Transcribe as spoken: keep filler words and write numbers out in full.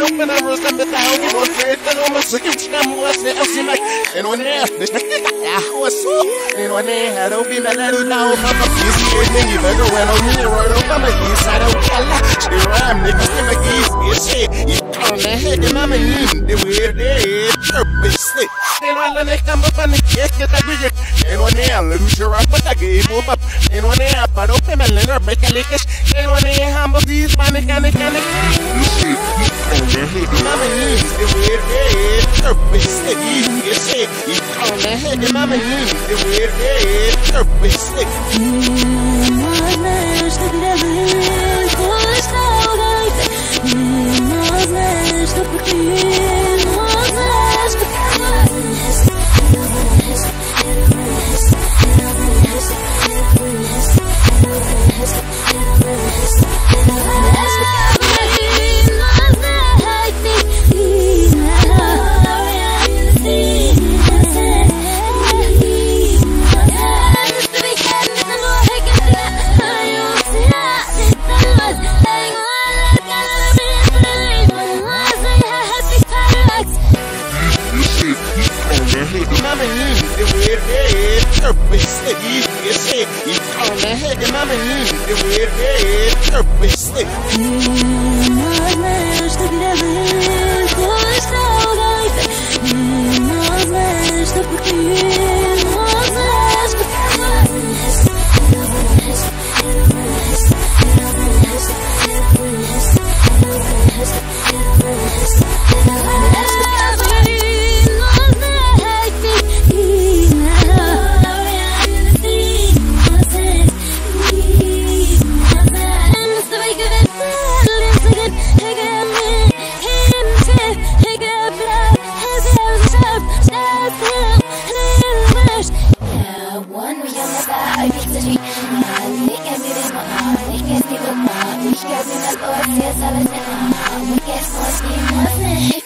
open and rose up the town. You want to tell them what's the huge number was the Elsie Mike. And when they have this, I was so. And when they had opened the letter down, I'm a piece of it. You better run on me, right over my east side of Kala. She ram niggas in my east, it's shit. You can't let him, I'm in the weird day. Purpose slick. And when they come up on the kick, get that bigger. And when they are lose your up, but I gave up. And when they are, but open my letter, make a lick. And when they humble these, my mechanic, mechanic. Mama needs the weird head, purpose slick. You shit. You can't let him, mama needs the weird head, purpose slick. Mama needs the weird head, purpose slick. You shit. You can't let him, mama needs the weird head, purpose slick. Yes, I was in my we get more